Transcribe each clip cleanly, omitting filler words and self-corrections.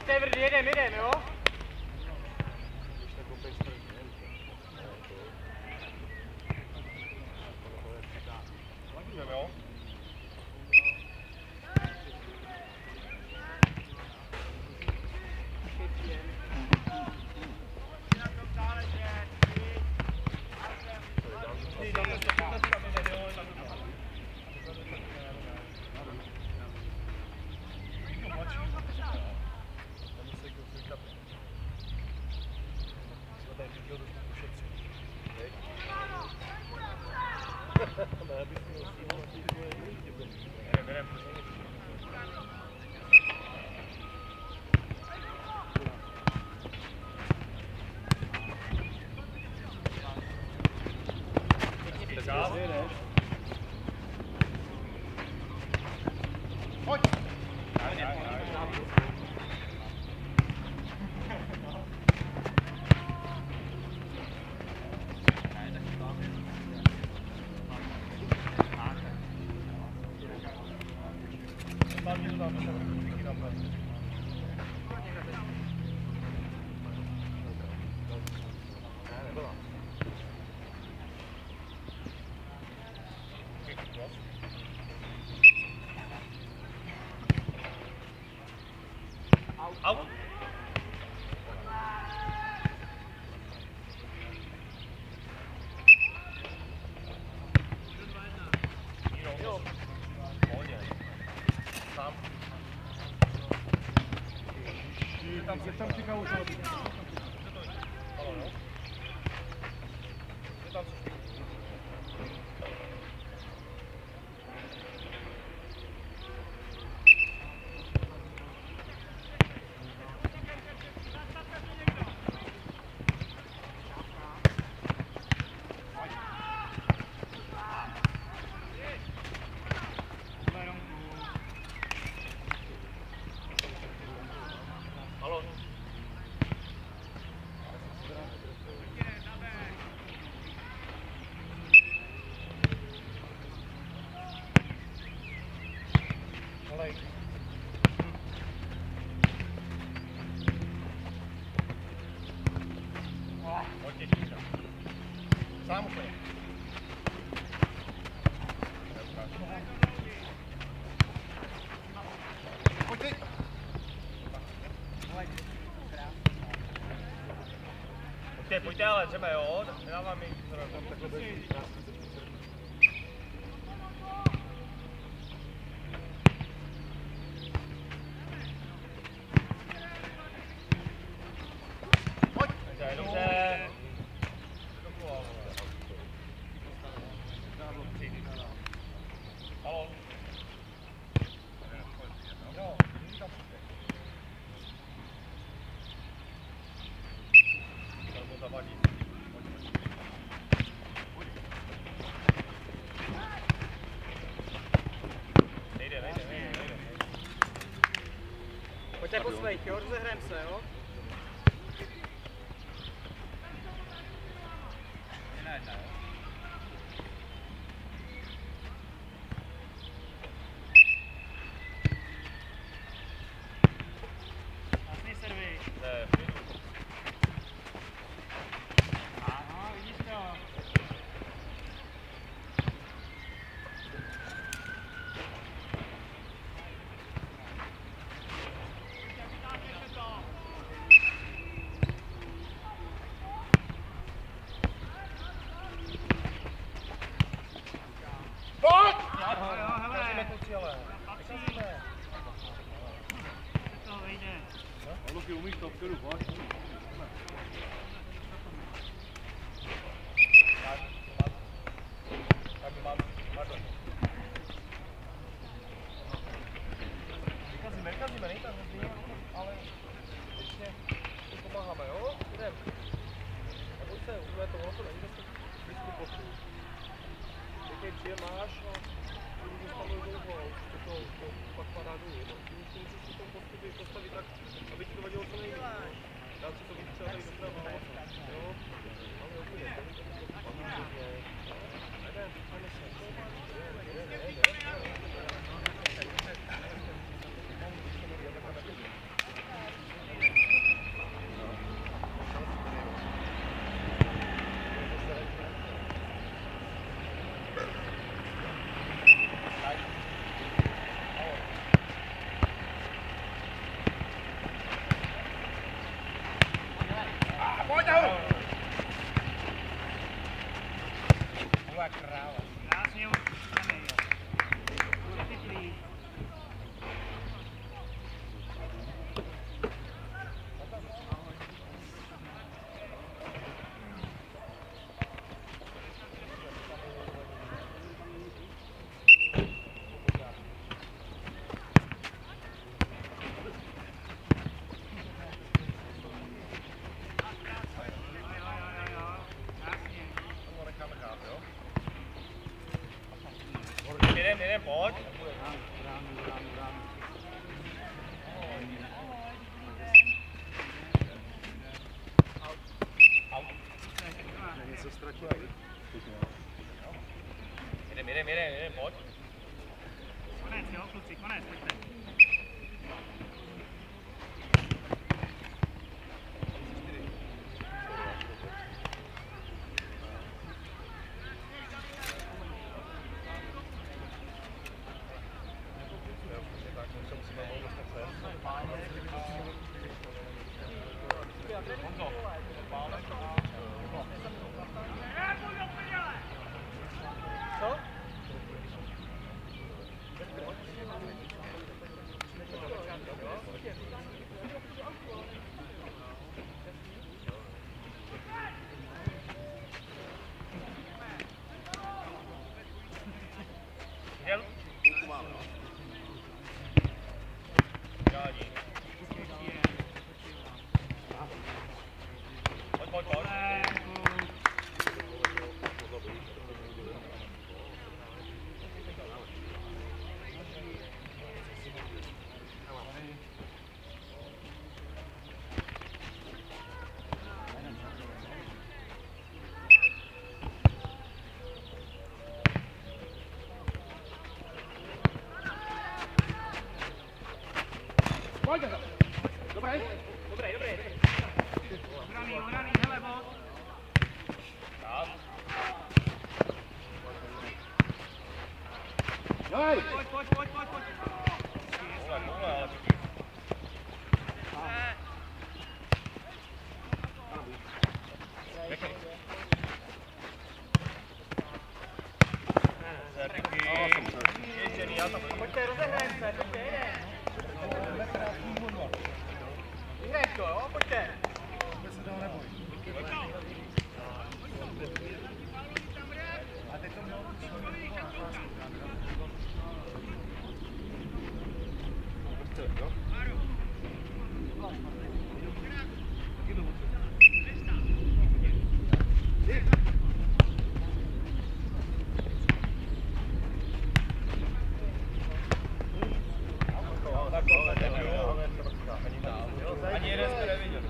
Pojďte, vrdy, jedem, jo? Jdeme, jo? Out. Tam čeká už. Sám úplně. Pojď. Pojďte, ale jdeme, jo? Nedávám mi tam takhle bude. Pojď. Dobře. Halo. No, to zavadí. Nejde. Pojďte po svých, jo? Rozehrajeme se, jo? Jedna, jo? Luky, umíš to vpředu, pojď. Vykazíme, nejde tam hrozně, ale ještě pomáháme, jo? Jdem. Neboj se, udělej to, ono to není zase blízko postu. Jaký příjem máš, no, když tam dlouho, už to pak padá dolů. Musíš si v tom postu postavit tak, aby ti to vadilo co nejvíc. Dát si to víc třeba tady doprava. pojď. Něco ztratil. Jedem, pojď. Konec, jo, kluci, konec, pojďte. Co? Jel. Žádí. Pojď. Dobrý. Udaný, hele, bod. Pojď. Pojďte, rozehrajeme se, pojďte, jedem. Vyhraješ to, jo, pojďte. Ani jeden jste neviděl.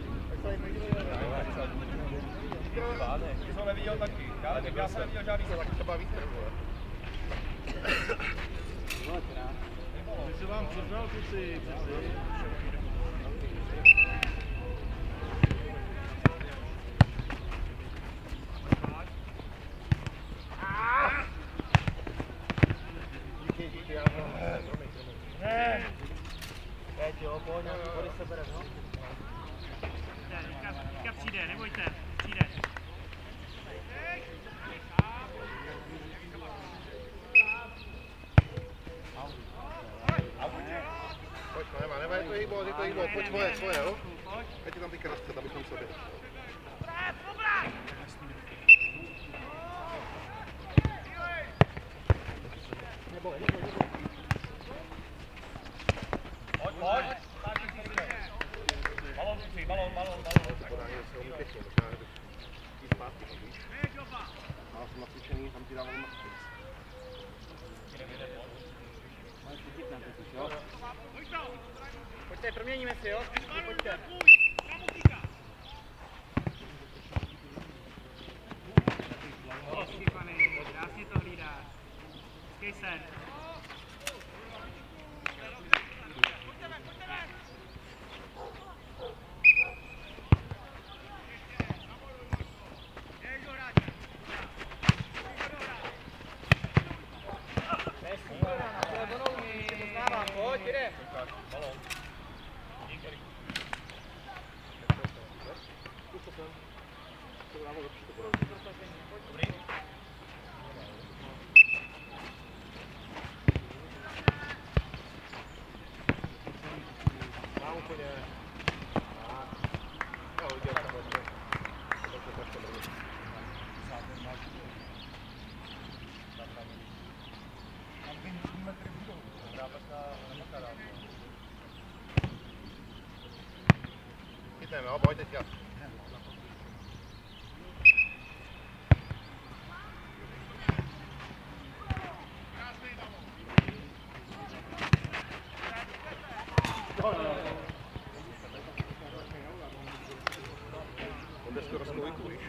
Ty jsi ho neviděl taky. Já jsem neviděl žádný. To baví vole. Ty se vám přiznal, kluci. Díky, já Ne. Teď jo, pojď, body se bere, no. Teďka přijde, nebojte, přijde. Pojď, nemá, je to hýbo, pojď svoje, jo? Ať je tam teďka nastřed, abychom se byli. Pojď. Balón. To podání je silný pěkně, možná bych jít zpátky, víš? Ale jsem nacvičený, tam ti dával masky. Pojďte, proměníme si, jo? Pojďte. Hezky, pane, krásně to hlídáš. Hezkej se. Pojď, jde. Balón. Dobrý. Mám úplně. Já ho viděl tam vlastně. Chytneme, jo, pojď teďka. On jde skoro stojku, víš.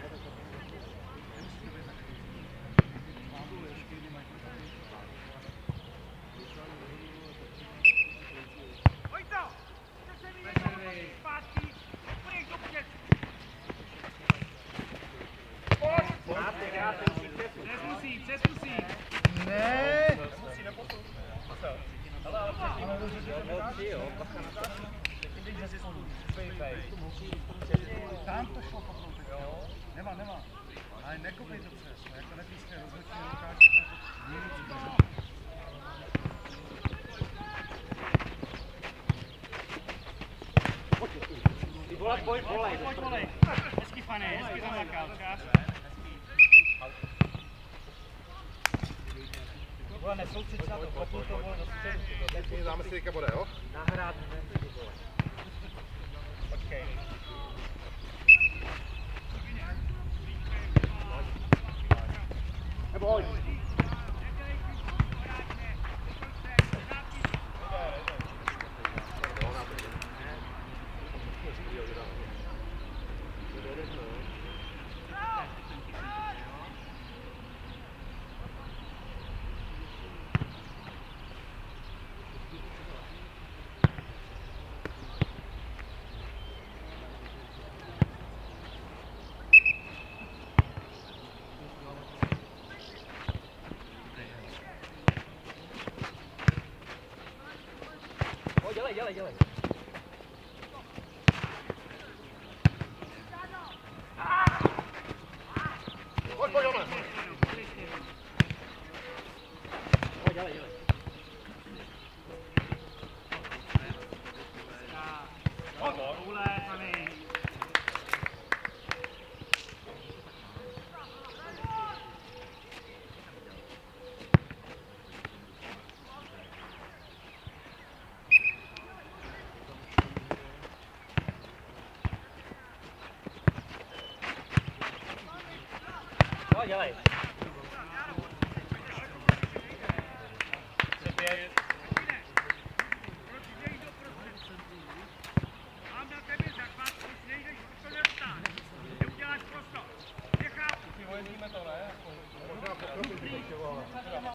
Přeskusí. Ne! Musí neposunout. Ale tam to šlo potom teď, jo? Nemá. Ale nekopej to přes, jako nepískne rozhodčí rukáč. Pojď, volej. Pojď, volej. Hezky, Fanny, hezky zamakal. Vole, nesoustřed na to, kopnu to vole do středu. Dáme si teďka bude, jo? Nahrát, ne, ty vole. Počkej. Nebo hoď. Dělej. Pojď, jdeme. Dělej. Koule, Fanny. Dělej.